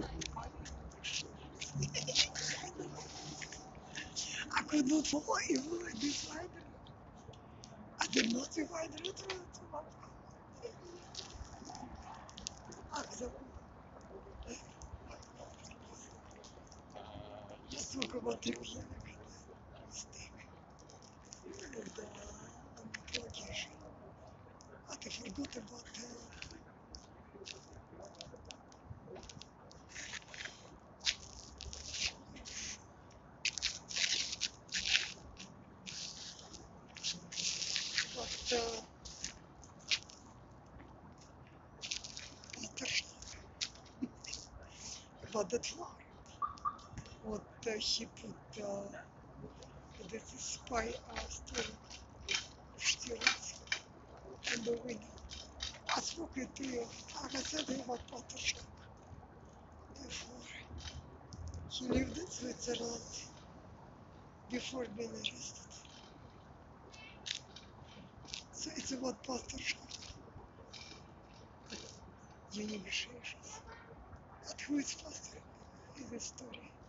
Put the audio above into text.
I could not follow even this rider. I did not divide it to my just talk about Trivia mistake and the location. I forgot about but about that flower. What he put this spy steering and the winner. I spoke to you, like I said about Patochka before. He lived in Switzerland before being arrested. So it's about Patochka, the negotiations. But who is faster in the story?